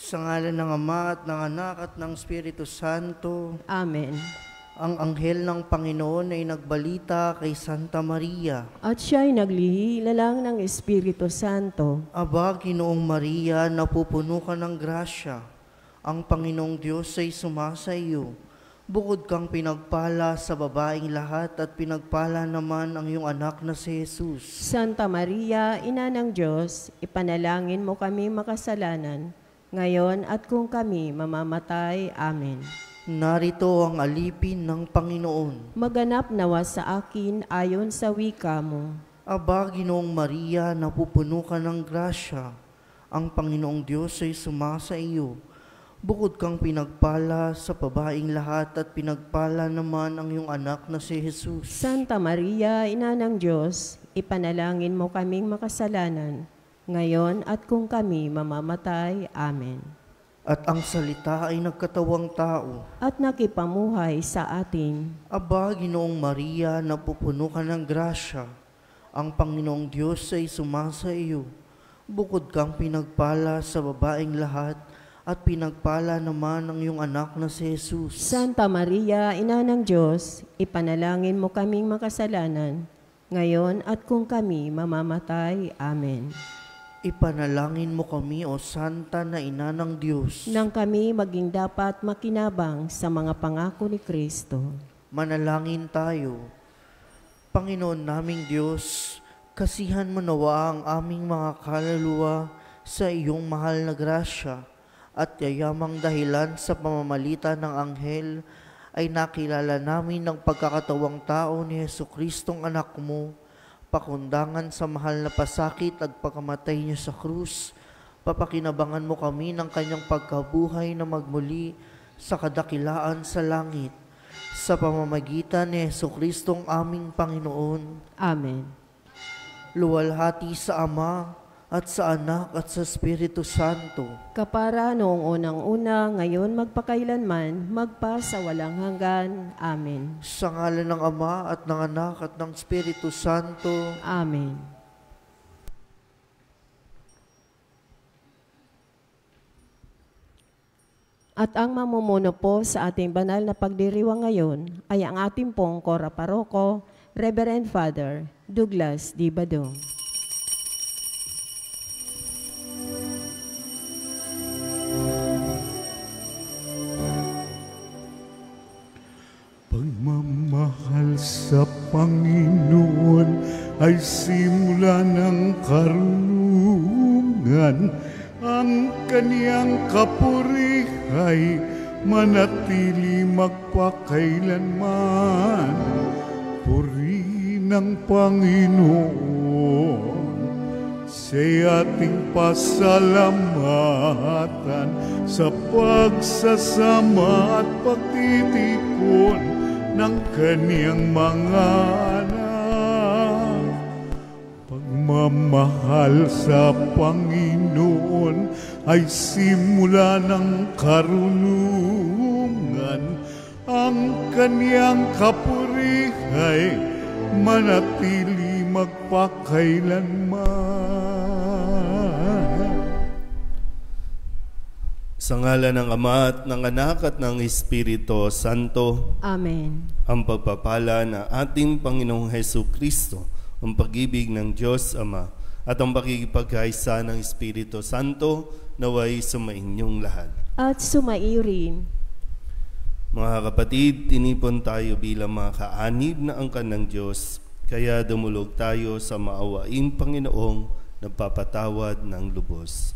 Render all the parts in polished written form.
Sa ngalan ng Ama at ng Anak at ng Espiritu Santo. Amen. Ang anghel ng Panginoon ay nagbalita kay Santa Maria. At siya'y naglihila ng Espiritu Santo. Aba, Ginoong Maria, napupuno ka ng grasya. Ang Panginoong Diyos ay sumasa iyo. Bukod kang pinagpala sa babaeng lahat at pinagpala naman ang iyong anak na si Jesus. Santa Maria, Ina ng Diyos, ipanalangin mo kami makasalanan, ngayon at kung kami mamamatay. Amen. Narito ang alipin ng Panginoon. Maganap nawa sa akin ayon sa wika mo. Aba, Ginoong Maria, napupuno ka ng grasya. Ang Panginoong Diyos ay sumasa iyo. Bukod kang pinagpala sa babaeng lahat at pinagpala naman ang iyong anak na si Jesus. Santa Maria, Ina ng Diyos, ipanalangin mo kaming makasalanan, ngayon at kung kami mamamatay. Amen. At ang salita ay nagkatawang tao. At nakipamuhay sa atin. Aba, Ginoong Maria, napupuno ka ng grasya. Ang Panginoong Diyos ay sumasa iyo. Bukod kang pinagpala sa babaeng lahat, at pinagpala naman ang iyong anak na si Jesus. Santa Maria, Ina ng Diyos, ipanalangin mo kaming makasalanan, ngayon at kung kami mamamatay. Amen. Ipanalangin mo kami, O Santa na Ina ng Diyos, nang kami maging dapat makinabang sa mga pangako ni Kristo. Manalangin tayo. Panginoon naming Diyos, kasihan mo nawa ang aming mga kaluluwa sa iyong mahal na grasya, at yayamang dahilan sa pamamagitan ng anghel ay nakilala namin ng pagkakatawang tao ni Jesucristong anak mo, pakundangan sa mahal na pasakit at pagkamatay niya sa krus. Papakinabangan mo kami ng kanyang pagkabuhay na magmuli sa kadakilaan sa langit, sa pamamagitan ni Jesucristong aming Panginoon. Amen. Luwalhati sa Ama, at sa Anak, at sa Espiritu Santo. Kapara noong unang-una, ngayon magpakailanman, magpa sa walang hanggan. Amen. Sa ngalan ng Ama, at ng Anak, at ng Espiritu Santo. Amen. At ang mamumuno po sa ating banal na pagdiriwang ngayon ay ang ating pong Kora Paroko, Reverend Father Douglas D. Badong. Pagmamahal sa Panginoon ay simula ng karunungan. Ang kaniyang kapurihay manatili magpakailanman. Puri ng Panginoon, siya'y ating pasalamatan sa pagsasama at pagtitipon ng kaniyang mga anak. Pagmamahal sa Panginoon ay simula ng karunungan. Ang kaniyang kapurihay manatili magpakailanman. Sa ngalan ng Ama at ng Anak at ng Espiritu Santo. Amen. Ang pagpapala ng ating Panginoong Jesucristo, ang pag-ibig ng Diyos Ama, at ang pakikipagkaisa ng Espiritu Santo naway sumainyong lahat. At sumaiyo rin. Mga kapatid, tinipon tayo bilang mga kaanib na angkan ng Diyos, kaya dumulog tayo sa maawaing Panginoong nagpapatawad ng lubos.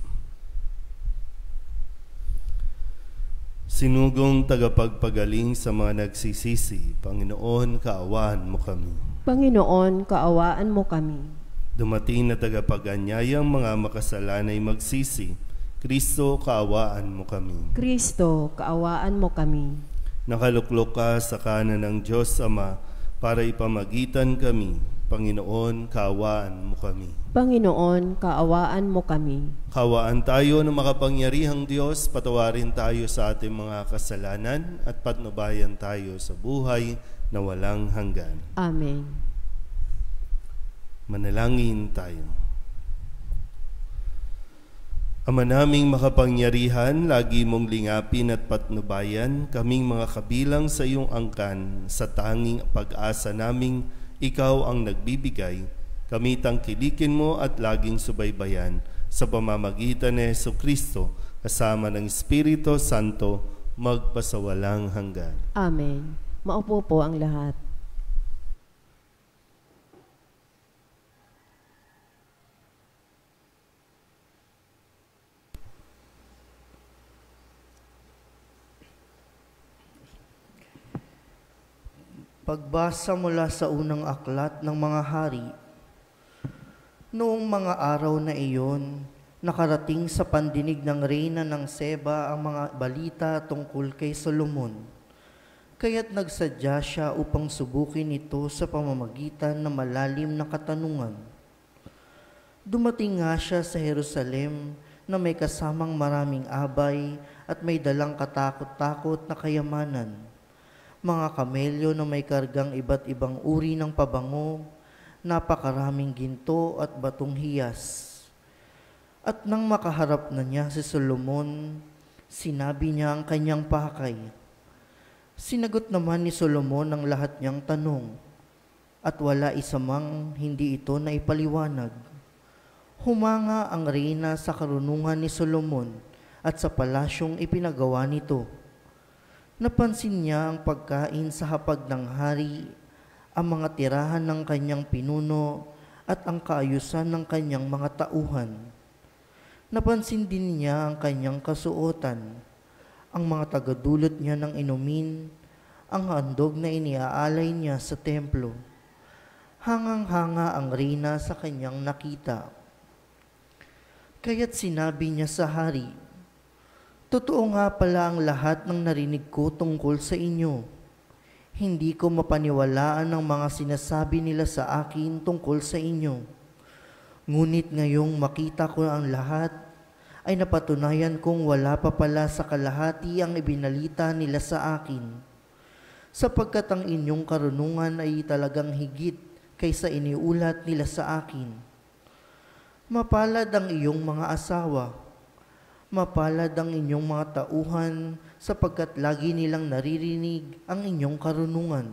Sinugong tagapagpagaling sa mga nagsisisi, Panginoon, kaawaan mo kami. Panginoon, kaawaan mo kami. Dumating na tagapag-anyayang mga makasalanay magsisi, Kristo, kaawaan mo kami. Kristo, kaawaan mo kami. Nakaluklok ka sa kanan ng Diyos Ama para ipamagitan kami. Panginoon, kaawaan mo kami. Panginoon, kaawaan mo kami. Kaawaan tayo ng makapangyarihang Diyos, patawarin tayo sa ating mga kasalanan at patnubayan tayo sa buhay na walang hanggan. Amen. Manalangin tayo. Ama naming makapangyarihan, lagi mong lingapin at patnubayan kaming mga kabilang sa iyong angkan sa tanging pag-asa naming ikaw ang nagbibigay. Kami tangkilikin mo at laging subaybayan sa pamamagitan ni Jesucristo kasama ng Espiritu Santo magpasawalang hanggan. Amen. Maupo po ang lahat. Pagbasa mula sa unang aklat ng mga hari. Noong mga araw na iyon, nakarating sa pandinig ng reyna ng Seba ang mga balita tungkol kay Solomon. Kaya't nagsadya siya upang subukin ito sa pamamagitan ng malalim na katanungan. Dumating nga siya sa Jerusalem na may kasamang maraming abay at may dalang katakot-takot na kayamanan. Mga kamelyo na may kargang iba't ibang uri ng pabango, napakaraming ginto at batong hiyas. At nang makaharap na niya si Solomon, sinabi niya ang kanyang pakay. Sinagot naman ni Solomon ang lahat niyang tanong, at wala isa mang hindi ito na ipaliwanag. Humanga ang reyna sa karunungan ni Solomon at sa palasyong ipinagawa nito. Napansin niya ang pagkain sa hapag ng hari, ang mga tirahan ng kanyang pinuno at ang kaayusan ng kanyang mga tauhan. Napansin din niya ang kanyang kasuotan, ang mga tagadulot niya ng inumin, ang handog na iniaalay niya sa templo. Hangang-hanga ang reyna sa kanyang nakita. Kaya't sinabi niya sa hari, "Totoo nga pala ang lahat ng narinig ko tungkol sa inyo. Hindi ko mapaniwalaan ang mga sinasabi nila sa akin tungkol sa inyo. Ngunit ngayong makita ko ang lahat, ay napatunayan kong wala pa pala sa kalahati ang ibinalita nila sa akin. Sapagkat ang inyong karunungan ay talagang higit kaysa iniulat nila sa akin. Mapalad ang iyong mga asawa. Mapalad ang inyong mga tauhan sapagkat lagi nilang naririnig ang inyong karunungan.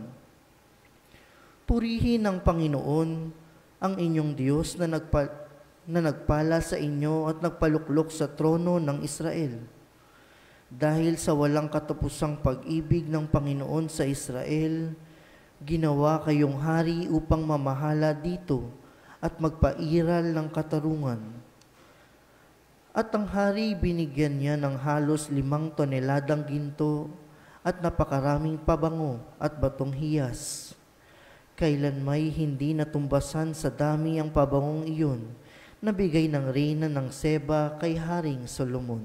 Purihin ang Panginoon, ang inyong Diyos na nagpala sa inyo at nagpaluklok sa trono ng Israel. Dahil sa walang katapusang pag-ibig ng Panginoon sa Israel, ginawa kayong hari upang mamahala dito at magpairal ng katarungan. At ang hari binigyan niya ng halos 5 toneladang ginto at napakaraming pabango at batong hiyas. Kailan may hindi natumbasan sa dami ang pabangong iyon na bigay ng reyna ng Seba kay Haring Solomon."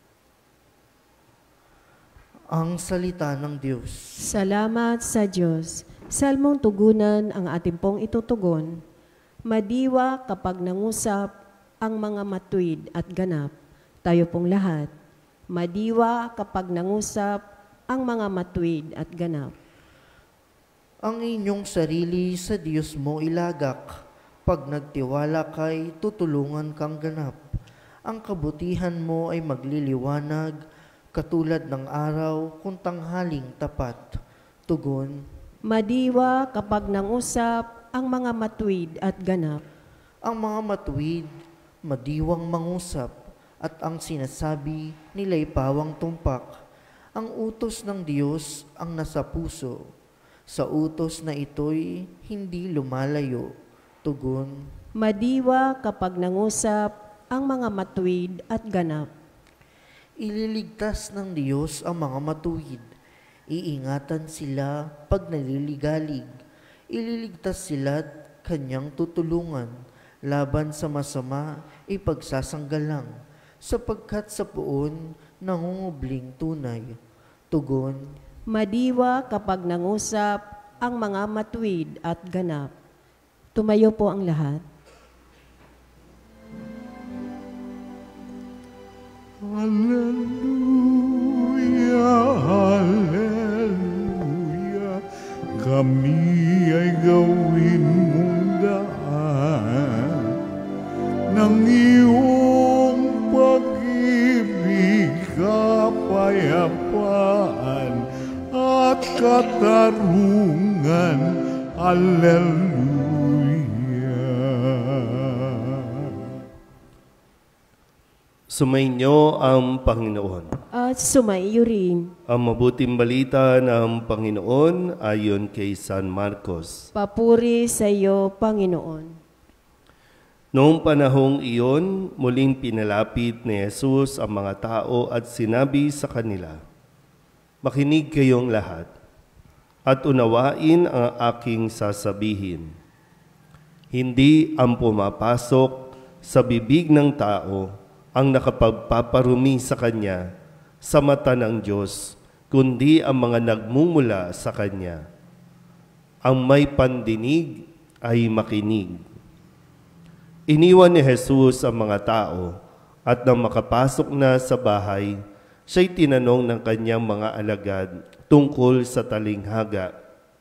Ang salita ng Diyos. Salamat sa Diyos. Salmong tugunan ang ating pong itutugon. Madiwa kapag nangusap ang mga matuwid at ganap. Tayo pong lahat. Madiwa kapag nangusap ang mga matuwid at ganap. Ang inyong sarili sa Diyos mo ilagak. Pag nagtiwala kay tutulungan kang ganap. Ang kabutihan mo ay magliliwanag, katulad ng araw kung tanghaling tapat. Tugon. Madiwa kapag nangusap ang mga matuwid at ganap. Ang mga matuwid, madiwang mangusap, at ang sinasabi nila'y pawang tumpak. Ang utos ng Diyos ang nasa puso. Sa utos na ito'y hindi lumalayo. Tugon. Madiwa kapag nangusap ang mga matuwid at ganap. Ililigtas ng Diyos ang mga matuwid. Iingatan sila pag naliligalig. Ililigtas sila at kanyang tutulungan. Laban sa masama, ipagsasanggalang, sapagkat sa puon, nangungubling tunay. Tugon. Madiwa kapag nangusap ang mga matuwid at ganap. Tumayo po ang lahat. Hallelujah, hallelujah, kami ay gawin mong daan ng iyong pag katarungan. Alleluia. Sumainyo ang Panginoon. At sumaiyo rin. Ang mabuting balita ng Panginoon ayon kay San Marcos. Papuri sa iyo, Panginoon. Noong panahong iyon, muling pinalapit ni Jesus ang mga tao at sinabi sa kanila, "Makinig kayong lahat, at unawain ang aking sasabihin. Hindi ang pumapasok sa bibig ng tao ang nakapagpaparumi sa kanya sa mata ng Diyos, kundi ang mga nagmumula sa kanya. Ang may pandinig ay makinig." Iniwan ni Jesus ang mga tao at nang makapasok na sa bahay, siya'y tinanong ng kanyang mga alagad tungkol sa talinghaga.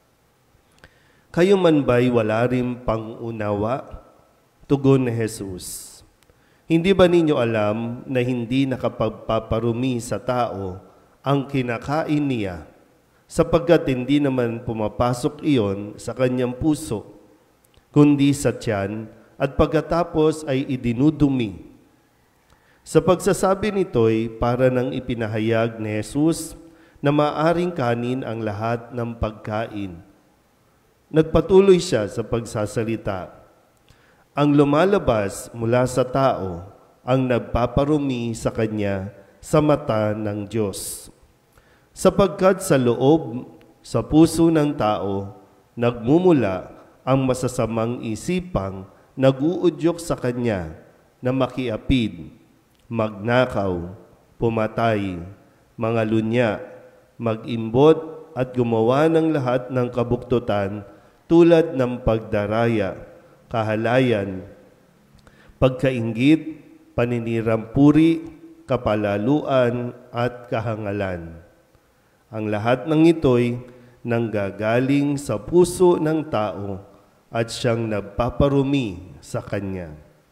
"Kayo man ba'y wala rin pang-unawa?" Tugon ni Jesus, "Hindi ba ninyo alam na hindi nakapagpaparumi sa tao ang kinakain niya, sapagkat hindi naman pumapasok iyon sa kanyang puso, kundi sa tiyan, at pagkatapos ay idinudumi?" Sa pagsasabi nito'y para nang ipinahayag ni Jesus na maaring kanin ang lahat ng pagkain. Nagpatuloy siya sa pagsasalita, "Ang lumalabas mula sa tao ang nagpaparumi sa kanya sa mata ng Diyos. Sapagkat sa loob, sa puso ng tao, nagmumula ang masasamang isipang nag-uudyok sa kanya na makiapid, magnakaw, pumatay, mangalunya, mag-imbot at gumawa ng lahat ng kabuktutan tulad ng pagdaraya, kahalayan, pagkainggit, paninirampuri, kapalaluan at kahangalan. Ang lahat ng ito'y nanggagaling sa puso ng tao at siyang nagpaparumi sa kanya."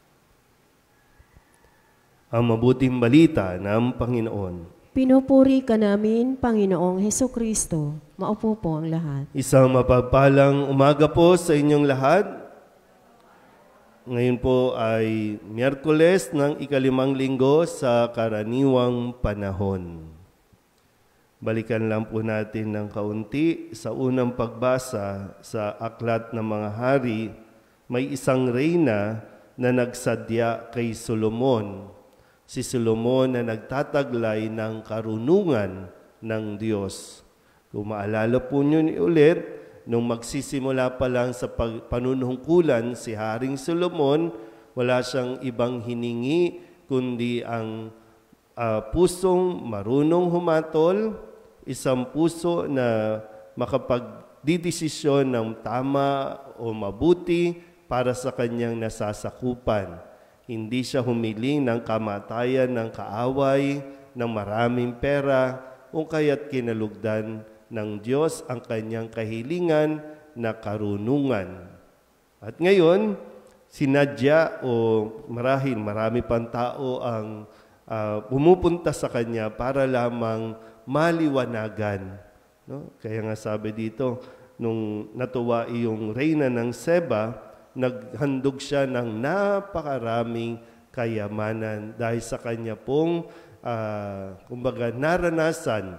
Ang mabuting balita ng Panginoon. Pinupuri ka namin, Panginoong Hesukristo. Maupo po ang lahat. Isang mapagpalang umaga po sa inyong lahat. Ngayon po ay Miyerkules ng ika-5 linggo sa karaniwang panahon. Balikan lang po natin ng kaunti. Sa unang pagbasa sa Aklat ng Mga Hari, may isang reyna na nagsadya kay Solomon. Si Solomon na nagtataglay ng karunungan ng Diyos. Kung maalala po nyo ulit, nung magsisimula pa lang sa panunungkulan si Haring Solomon, wala siyang ibang hiningi kundi ang pusong marunong humatol, isang puso na makapagdidesisyon ng tama o mabuti para sa kanyang nasasakupan. Hindi siya humiling ng kamatayan ng kaaway, ng maraming pera, o kaya't kinalugdan ng Diyos ang kanyang kahilingan na karunungan. At ngayon, sinadya o marami pang tao ang pumupunta sa kanya para lamang maliwanagan. No? Kaya nga sabi dito, nung natuwa yung reyna ng Seba, naghandog siya ng napakaraming kayamanan dahil sa kanya pong kumbaga naranasan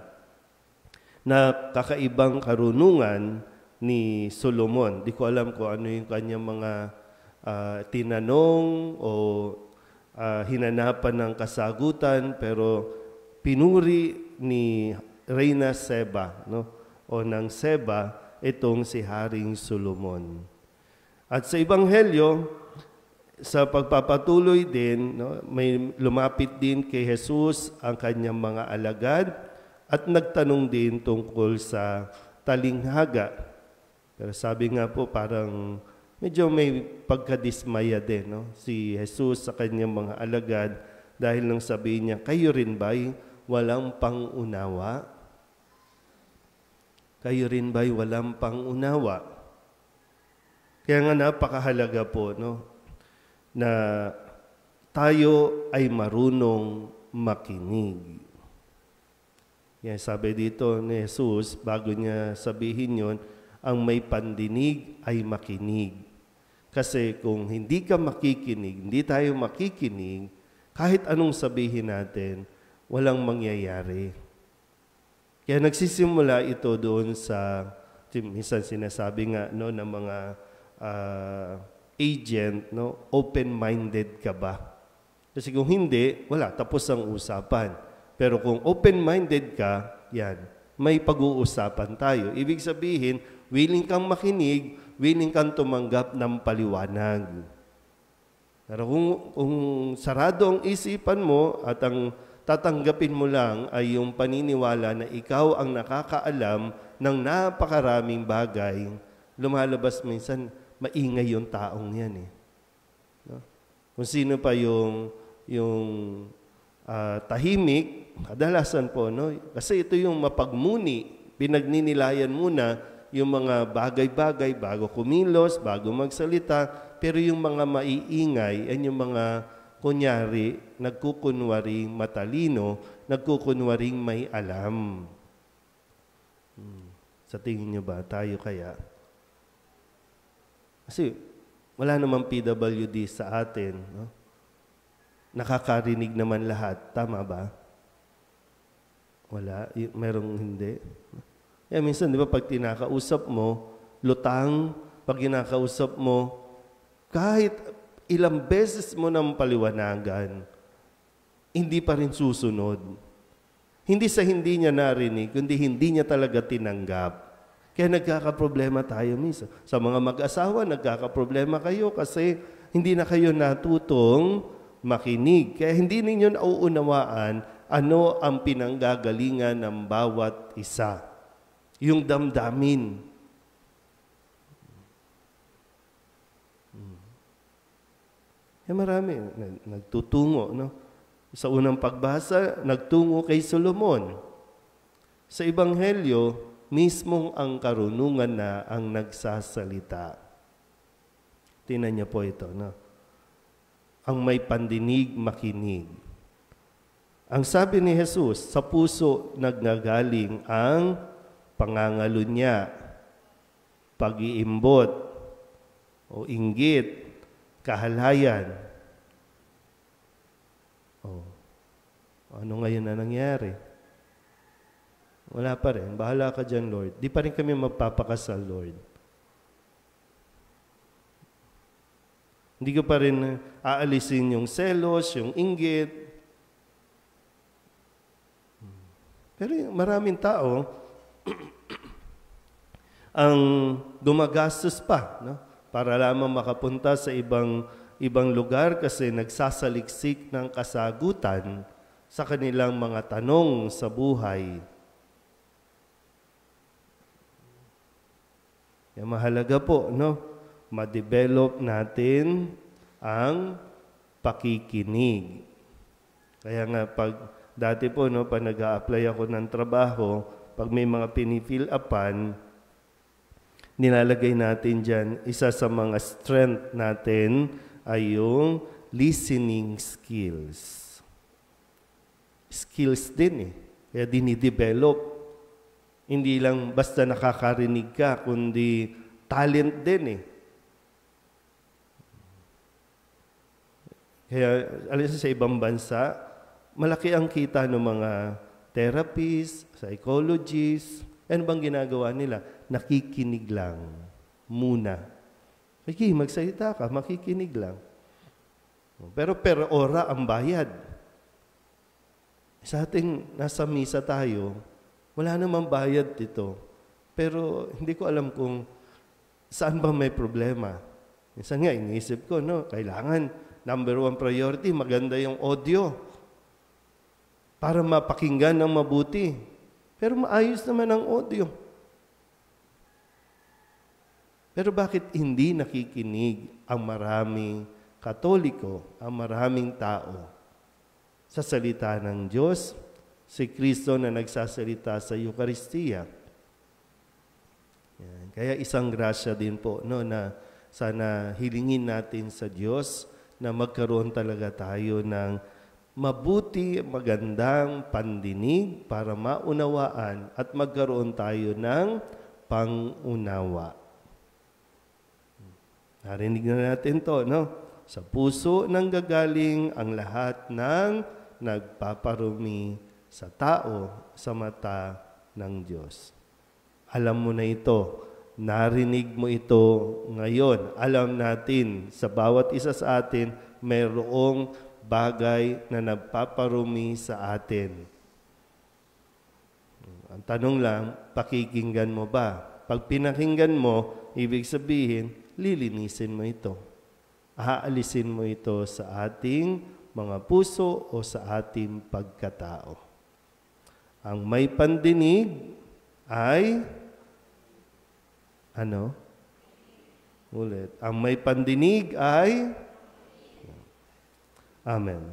na kakaibang karunungan ni Solomon. Di ko alam kung ano yung kanyang mga tinanong o hinanapan ng kasagutan, pero pinuri ni Reyna Seba, no? O ng Seba itong si Haring Solomon. At sa Ebanghelyo, sa pagpapatuloy din, no, may lumapit din kay Jesus ang kanyang mga alagad at nagtanong din tungkol sa talinghaga. Pero sabi nga po parang medyo may pagkadismaya din, no, si Jesus sa kanyang mga alagad dahil nang sabihin niya, "Kayo rin ba'y walang pang-unawa? Kayo rin ba'y walang pang-unawa?" Kaya nga napakahalaga po, no, na tayo ay marunong makinig. Yan, sabi dito ni Jesus, bago niya sabihin yon, ang may pandinig ay makinig. Kasi kung hindi ka makikinig, hindi tayo makikinig, kahit anong sabihin natin, walang mangyayari. Kaya nagsisimula ito doon sa, minsan sinasabi nga no, ng mga agent, no, open-minded ka ba? Kasi kung hindi, wala, tapos ang usapan. Pero kung open-minded ka, yan, may pag-uusapan tayo. Ibig sabihin, willing kang makinig, willing kang tumanggap ng paliwanag. Pero kung sarado ang isipan mo at ang tatanggapin mo lang ay yung paniniwala na ikaw ang nakakaalam ng napakaraming bagay, lumalabas minsan, maingay yung taong yan eh. No? Kung sino pa yung tahimik, kadalasan po, no? Kasi ito yung mapagmuni, pinagninilayan muna yung mga bagay-bagay bago kumilos, bago magsalita, pero yung mga maiingay, yan yung mga kunyari, nagkukunwaring matalino, nagkukunwaring may alam. Sa tingin nyo ba, tayo kaya? Kasi wala namang PWD sa atin, no? Nakakarinig naman lahat. Tama ba? Wala. Merong hindi. Minsan, di ba, pag tinakausap mo, lutang, pag kinakausap mo, kahit ilang beses mo nang paliwanagan, hindi pa rin susunod. Hindi sa hindi niya narinig, kundi hindi niya talaga tinanggap. Kaya nagkakaproblema tayo minsan. Sa mga mag-asawa, nagkakaproblema kayo kasi hindi na kayo natutong makinig. Kaya hindi ninyo nauunawaan ano ang pinanggagalingan ng bawat isa. Yung damdamin. Marami nagtutungo, no? Sa unang pagbasa, nagtungo kay Solomon. Sa Ebanghelyo, mismong ang karunungan na ang nagsasalita. Tingnan niyo po ito, no? Ang may pandinig, makinig. Ang sabi ni Jesus, sa puso nagnagaling ang pangangalunya, pag-iimbot, o inggit, kahalayan. Oh, ano ngayon na nangyari? Wala pa rin. Bahala ka dyan, Lord. Di pa rin kami magpapakasal, Lord. Hindi ko pa rin aalisin yung selos, yung inggit. Pero maraming tao ang gumagastos pa, no? Para lamang makapunta sa ibang lugar kasi nagsasaliksik ng kasagutan sa kanilang mga tanong sa buhay. Kaya mahalaga po, no? Ma-develop natin ang pakikinig. Kaya nga dati po, no, pag nag-a-apply ako ng trabaho, pag may mga pinifill upan, nilalagay natin dyan, isa sa mga strength natin ay yung listening skills. Skills din eh. Kaya dinidevelop. Hindi lang basta nakakarinig ka, kundi talent din eh. Kaya, alam sa ibang bansa, malaki ang kita ng mga therapists, psychologists. Ano bang ginagawa nila? Nakikinig lang muna. Sige, magsalita ka, makikinig lang. Pero per ora ang bayad. Sa ating nasa misa tayo, wala namang bayad dito. Pero hindi ko alam kung saan ba may problema. Minsan nga, iniisip ko, no, kailangan number 1 priority, maganda yung audio para mapakinggan ng mabuti. Pero maayos naman ang audio. Pero bakit hindi nakikinig ang maraming Katoliko, ang maraming tao sa salita ng Diyos, si Kristo na nagsasalita sa Eucharistia? Yan. Kaya isang grasya din po, no, na sana hilingin natin sa Diyos na magkaroon talaga tayo ng mabuti, magandang pandinig para maunawaan at magkaroon tayo ng pangunawa. Narinig na natin to, no? Sa puso nanggagaling ang lahat ng nagpaparumi sa tao sa mata ng Diyos. Alam mo na ito. Narinig mo ito ngayon. Alam natin, sa bawat isa sa atin, mayroong bagay na nagpaparumi sa atin. Ang tanong lang, pakikinggan mo ba? Pag pinakinggan mo, ibig sabihin, lilinisin mo ito. Aalisin mo ito sa ating mga puso o sa ating pagkatao. Ang may pandinig ay ano? Ulit. Ang may pandinig ay Amen.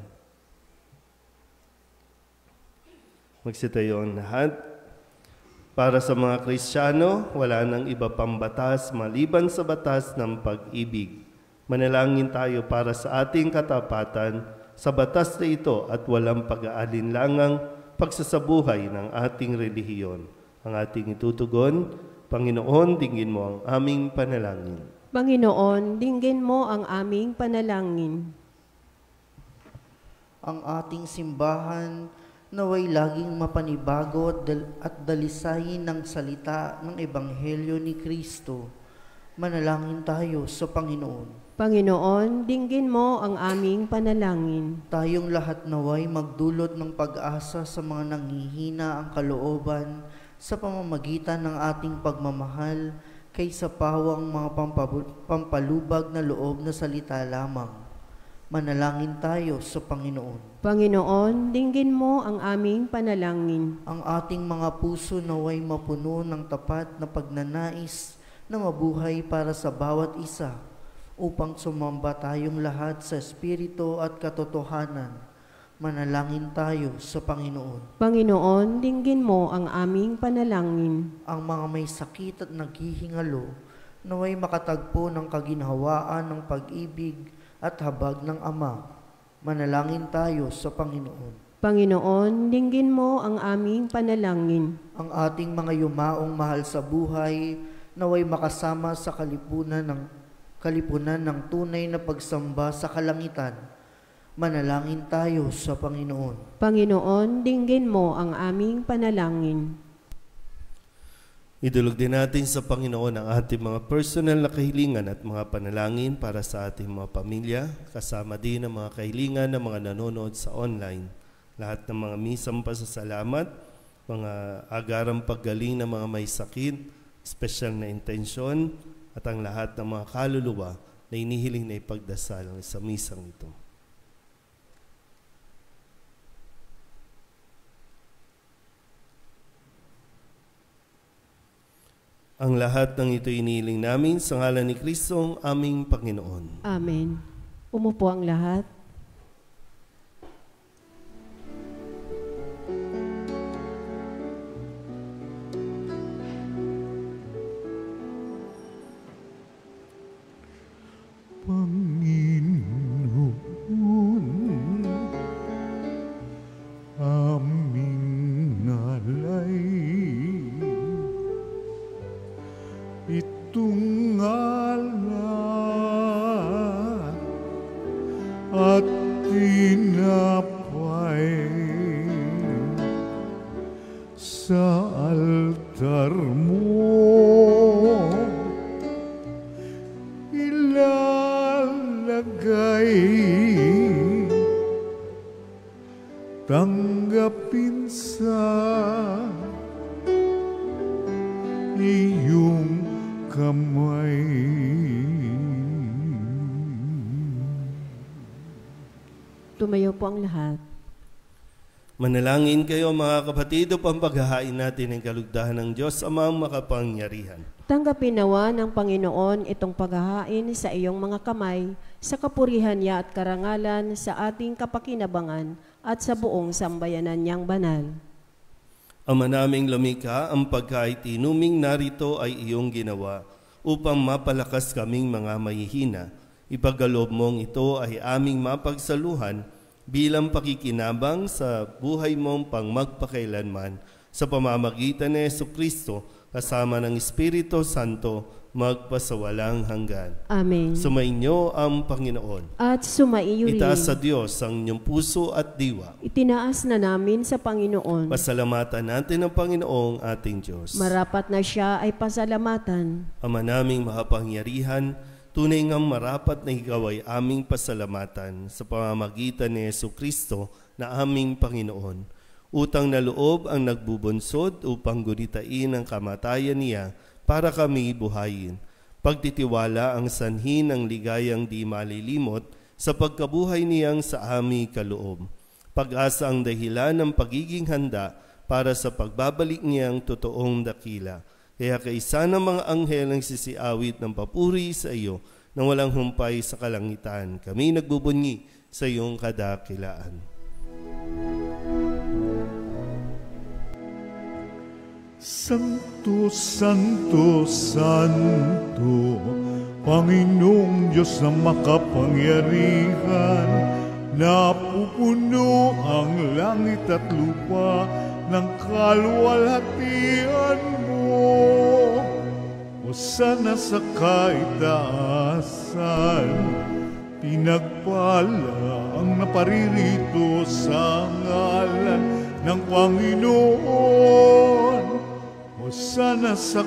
Magsitayo ang lahat. Para sa mga Kristiyano, wala nang iba pang batas maliban sa batas ng pag-ibig. Manalangin tayo para sa ating katapatan sa batas na ito at walang pag-aalinlangang pagsasabuhay ng ating relihiyon. Ang ating itutugon, Panginoon, dinggin mo ang aming panalangin. Panginoon, dinggin mo ang aming panalangin. Ang ating simbahan naway laging mapanibago at dalisayin ng salita ng Ebanghelyo ni Kristo. Manalangin tayo sa Panginoon. Panginoon, dinggin mo ang aming panalangin. Tayong lahat naway magdulot ng pag-asa sa mga nanghihina ang kalooban sa pamamagitan ng ating pagmamahal kaysa pawang mga pampalubag na loob na salita lamang. Manalangin tayo sa Panginoon. Panginoon, dinggin mo ang aming panalangin. Ang ating mga puso naway mapuno ng tapat na pagnanais na mabuhay para sa bawat isa upang sumamba tayong lahat sa Espiritu at katotohanan. Manalangin tayo sa Panginoon. Panginoon, dinggin mo ang aming panalangin. Ang mga may sakit at naghihingalo naway makatagpo ng kaginhawaan ng pag-ibig at habag ng Ama. Manalangin tayo sa Panginoon. Panginoon, dinggin mo ang aming panalangin. Ang ating mga yumaong mahal sa buhay naway makasama sa kalipunan ng tunay na pagsamba sa kalangitan. Manalangin tayo sa Panginoon. Panginoon, dinggin mo ang aming panalangin. Idulog din natin sa Panginoon ang ating mga personal na kahilingan at mga panalangin para sa ating mga pamilya, kasama din ang mga kahilingan ng mga nanonood sa online. Lahat ng mga misang pasasalamat, mga agarang paggaling ng mga may sakit, special na intensyon, at ang lahat ng mga kaluluwa na inihiling na ipagdasal sa misang ito. Ang lahat ng ito inihiling namin sa ngalan ni Kristong aming Panginoon. Amen. Umupo ang lahat. Panginoon, aming nalay, itong ngalan at tinapay sa altar mo. Tanggapin sa iyong kamay. Tumayo po ang lahat. Manalangin kayo mga kapatid upang paghahain natin ang kalugdahan ng Diyos Amang makapangyarihan. Tanggapin nawa ng Panginoon itong paghahain sa iyong mga kamay, sa kapurihan niya at karangalan, sa ating kapakinabangan at sa buong sambayanan niyang banal. Ama naming lumikha, ang pagkaitinuming narito ay iyong ginawa upang mapalakas kaming mga mahihina. Ipagkaloob mong ito ay aming mapagsaluhan bilang pakikinabang sa buhay mong pangmagpakailanman sa pamamagitan ni Jesucristo kasama ng Espiritu Santo magpasawalang hanggan. Amen. Sumainyo ang Panginoon. At sumaiyo rin. Itaas sa Diyos ang inyong puso at diwa. Itinaas na namin sa Panginoon. Pasalamatan natin ang Panginoong ating Diyos. Marapat na siya ay pasalamatan. Ama naming makapangyarihan, tunay ngang marapat na ikaw ay aming pasalamatan sa pamamagitan ni Jesucristo na aming Panginoon. Utang na loob ang nagbubunsod upang gunitain ang kamatayan niya para kami buhayin. Pagtitiwala ang sanhi ng ligayang di malilimot sa pagkabuhay niyang sa aming kaloob. Pag-asa ang dahilan ng pagiging handa para sa pagbabalik niyang totoong dakila. Kaya kaisa ng mga anghel ang sisiawit ng papuri sa iyo nang walang humpay sa kalangitan. Kami nagbubunyi sa iyong kadakilaan. Santo, Santo, Santo, Panginoong Diyos na makapangyarihan, napupuno ang langit at lupa ng kaluwalhatian mo. Hosana sa kaitaasan, pinagpala ang naparirito sa ngalan ng Panginoon. Hosana sa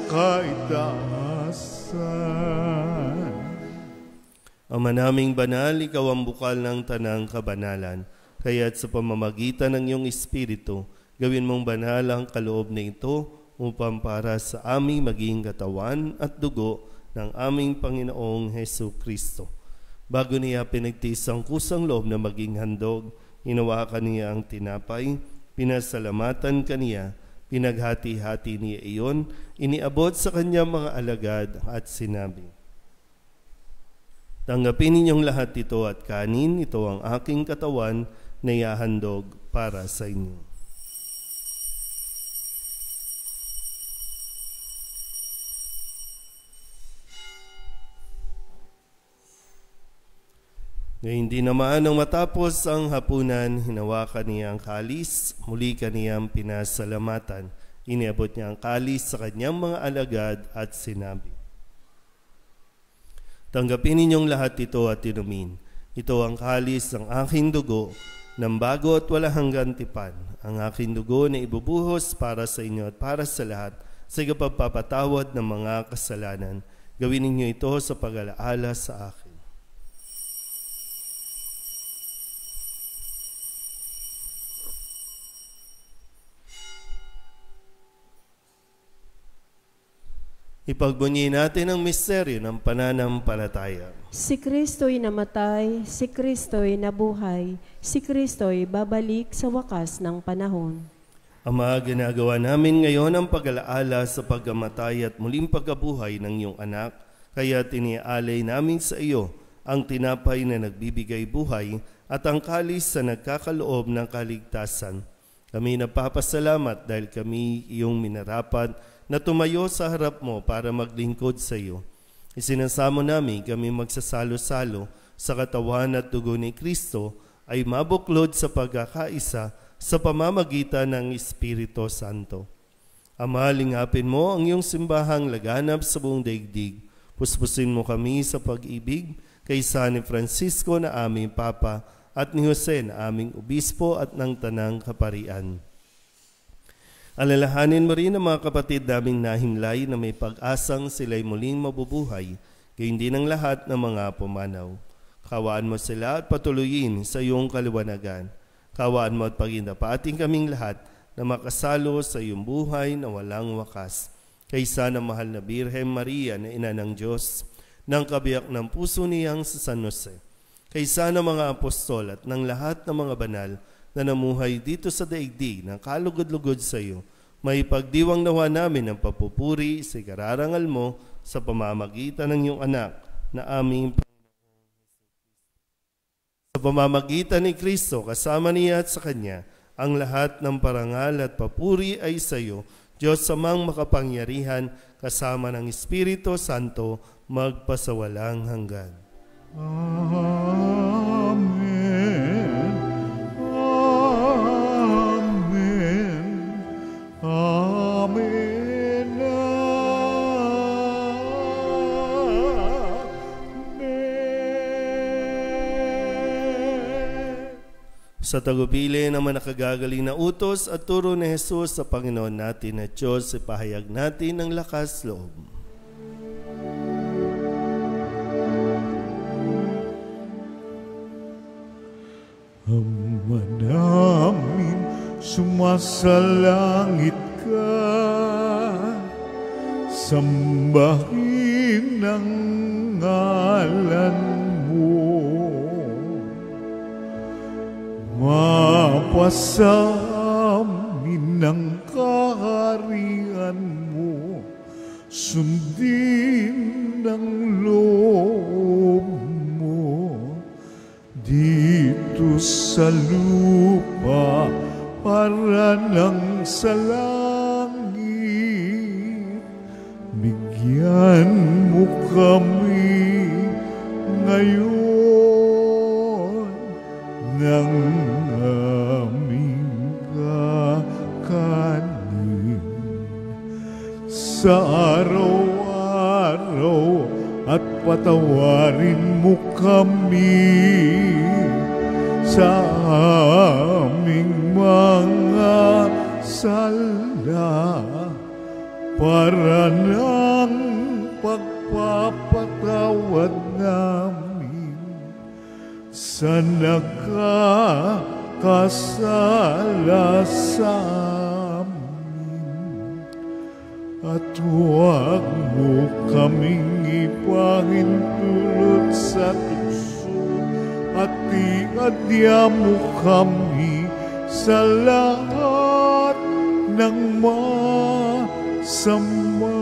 kaitaasan. Ama naming banal, ikaw ang bukal ng tanang kabanalan. Kaya't sa pamamagitan ng iyong Espiritu, gawin mong banal ang kaloob na ito upang para sa aming maging katawan at dugo ng aming Panginoong Jesucristo. Bago niya pinagtiis ang kusang loob na maging handog, hinawakan niya ang tinapay, pinasalamatan kaniya, pinaghati-hati niya iyon, iniabot sa kanyang mga alagad at sinabi, "Tanggapin ninyong lahat ito at kanin, ito ang aking katawan na ihahandog para sa inyo." Ngayon din naman nang matapos ang hapunan, hinawakan niya ang kalis, muli kaniyang pinasalamatan. Iniabot niya ang kalis sa kanyang mga alagad at sinabi, "Tanggapin ninyong lahat ito at inumin. Ito ang kalis ng aking dugo, ng bago at wala hanggang tipan. Ang aking dugo na ibubuhos para sa inyo at para sa lahat sa pagpapatawad ng mga kasalanan. Gawin ninyo ito sa pag-alaala sa akin." Ipagbunyi natin ang misteryo ng pananampalataya. Si Kristo'y namatay, si Kristo'y nabuhay, si Kristo'y babalik sa wakas ng panahon. Ama, ginagawa namin ngayon ang pag-alaala sa pagkamatay at muling pagkabuhay ng iyong anak, kaya tiniaalay namin sa iyo ang tinapay na nagbibigay buhay at ang kalis sa nagkakaloob ng kaligtasan. Kami napapasalamat dahil kami iyong minarapat na tumayo sa harap mo para maglingkod sa iyo. Isinasamo namin kami magsasalo-salo sa katawan at dugo ni Kristo ay mabuklod sa pagkakaisa sa pamamagitan ng Espiritu Santo. Ama, lingapin mo ang iyong simbahang laganap sa buong daigdig. Puspusin mo kami sa pag-ibig kay San Francisco na aming Papa at ni Jose na aming Obispo at ng Tanang Kaparian. Alalahanin mo rin ang mga kapatid naming nahimlay na may pag-asang sila'y muling mabubuhay, gayon din ang lahat ng mga pumanaw. Kawaan mo sila at patuloyin sa iyong kaliwanagan. Kawaan mo at pagindapating kaming lahat na makasalo sa iyong buhay na walang wakas. Kaysa ng mahal na Birhen Maria na ina ng Diyos, ng kabiyak ng puso niyang sa San Jose. Kaysa ng mga apostol at ng lahat ng mga banal na namuhay dito sa daigdig ng kalugod-lugod sa iyo, may pagdiwang nawa namin ang papupuri sa ikararangal mo sa pamamagitan ng iyong anak na aming Panginoong Jesucristo. Sa pamamagitan ni Kristo, kasama niya at sa Kanya, ang lahat ng parangal at papuri ay sa iyo, Diyos Amang makapangyarihan, kasama ng Espiritu Santo, magpasawalang hanggan. Amen. Sa tagupili naman nakagagaling na utos at turo ni Jesus sa Panginoon natin at Diyos, ipahayag natin ng lakas loob. Ama namin, sumasalangit ka, sambahin ang ngalan mo. Mapasa amin ang kaharian mo, sundin ang loob mo. Dito sa lupa para nang sa langit, bigyan mo kami ngayon ng aming kakanin. Sa araw-araw at patawarin mo kami sa aming mga sala, para ng pagpapatawad namin sa nakakasala sa amin. At huwag mo kaming ipahintulot sa tukso, at iadya mo kami sa lahat ng masama.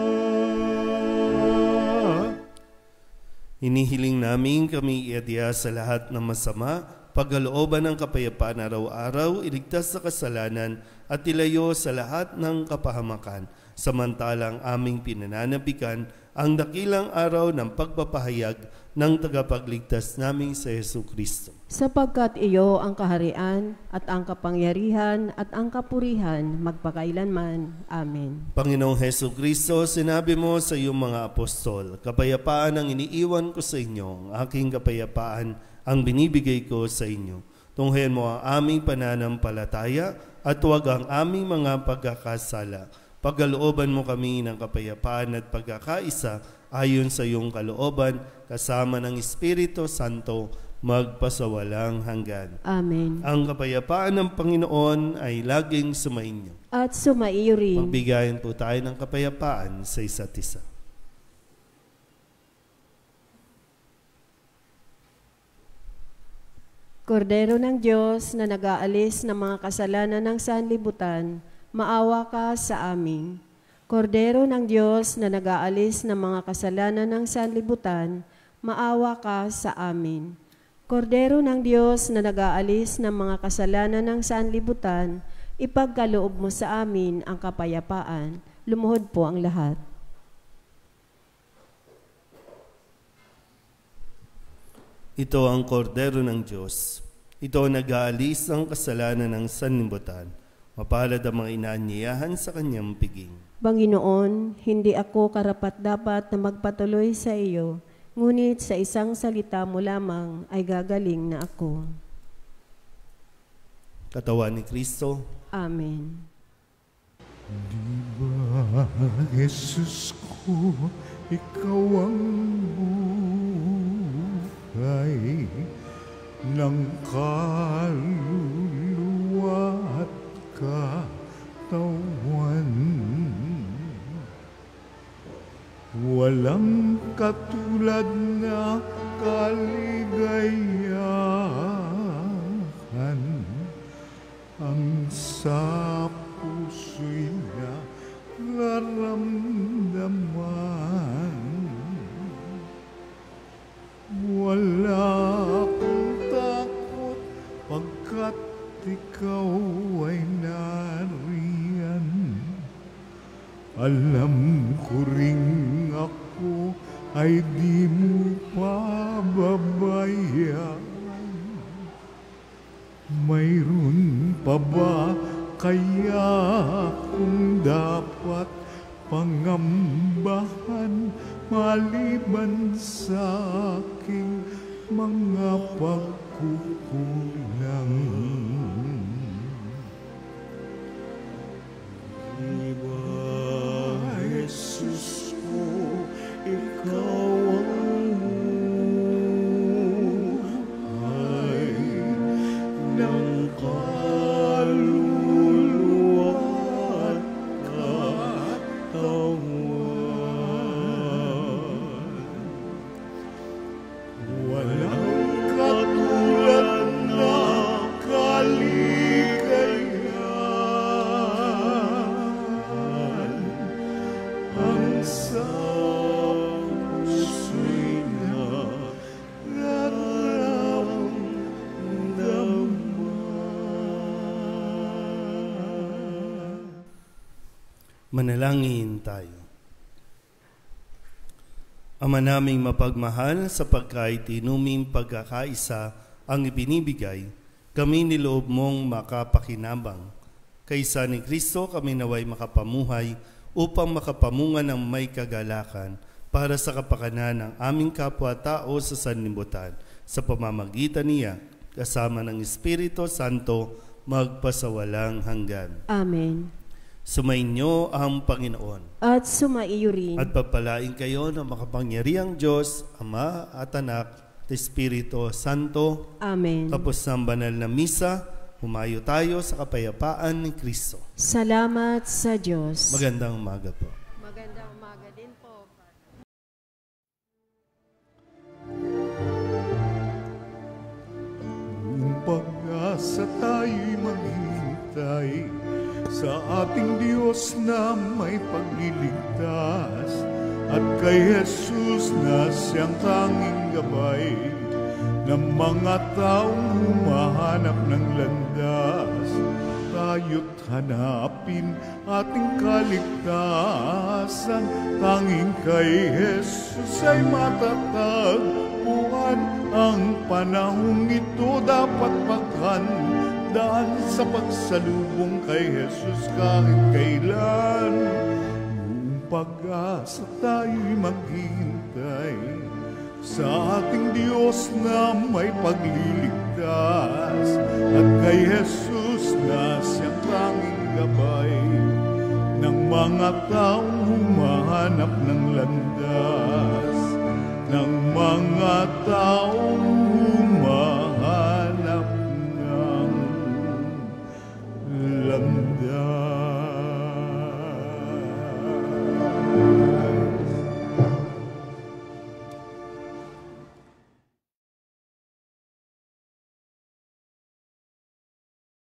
Hinihiling namin kami iadya sa lahat ng masama, pagkalooban ng kapayapaan araw-araw, iligtas sa kasalanan at ilayo sa lahat ng kapahamakan, samantalang aming pinananabikan ang dakilang araw ng pagpapahayag ng tagapagligtas naming sa Jesucristo. Sapagkat iyo ang kaharian at ang kapangyarihan at ang kapurihan magpakailanman. Amen. Panginoong Jesucristo, sinabi mo sa iyong mga apostol, kapayapaan ang iniiwan ko sa inyo, ang aking kapayapaan ang binibigay ko sa inyo. Tunghayan mo ang aming pananampalataya at huwag ang aming mga pagkakasala. Pagkalooban mo kami ng kapayapaan at pagkakaisa ayon sa iyong kalooban, kasama ng Espiritu Santo, magpasawalang hanggan. Amen. Ang kapayapaan ng Panginoon ay laging sumainyo. At sumaiyo rin. Magbigayan po tayo ng kapayapaan sa isa't isa. Kordero ng Diyos na nag-aalis ng mga kasalanan ng sanlibutan, maawa ka sa amin. Kordero ng Diyos na nag-aalis ng mga kasalanan ng sanlibutan, maawa ka sa amin. Kordero ng Diyos na nag-aalis ng mga kasalanan ng sanlibutan, ipagkaloob mo sa amin ang kapayapaan. Lumuhod po ang lahat. Ito ang kordero ng Diyos. Ito ang nag-aalis ng kasalanan ng sanlibutan. Mapalad ang mga inaanyayahan sa kanyang piging. Panginoon, hindi ako karapat-dapat na magpatuloy sa iyo, ngunit sa isang salita mo lamang ay gagaling na ako. Katawan ni Kristo. Amen. Di ba, Jesus ko, ikaw ang buhay ng kaluluwa at katawan. Walang katulad na kaligayahan ang sa puso'y nararamdaman. Wala akong takot pagkat ikaw ay nariyan. Alam ko ring ako ay di mo pababayaan. Mayroon pa ba kaya kung dapat pangambahan maliban sa aking mga pagkukulang. Diba, Jesus ko, ikaw ang buhay ng kaluluwa at katawan. Walang katulad na kaligayahan ang sa puso'y nararamdaman. Manalangin tayo. Ama naming mapagmahal, sapagkat inuming pagkakaisa ang ibinibigay, kami niloob mong makapakinabang. Kaysa ni Kristo kami naway makapamuhay upang makapamunga ng may kagalakan para sa kapakanan ng aming kapwa-tao sa sanlibutan, sa pamamagitan niya, kasama ng Espiritu Santo, magpasawalang hanggan. Amen. Sumainyo ang Panginoon. At sumaiyo rin. At pagpalain kayo ng makapangyarihang Diyos, Ama at Anak, at Espiritu Santo. Amen. Tapos ng banal na misa, humayo tayo sa kapayapaan ni Kristo. Salamat sa Diyos. Magandang umaga po. Magandang umaga din po. Kung pag-asa tayo'y maghintay sa ating Diyos na may pagliligtas, at kay Jesus na siyang tanging gabay ng mga taong humahanap ng landas, tayo't hanapin ating kaligtasan. Tanging kay Jesus ay matatagpuan. Ang panahong ito dapat paghandaan sa pagsalubong kay Jesus kahit kailan. Kung pag-asa tayo'y maghintay sa ating Diyos na may pagliligtas, at kay Jesus na siyang tanging gabay ng mga taong humahanap ng landas, ng mga taong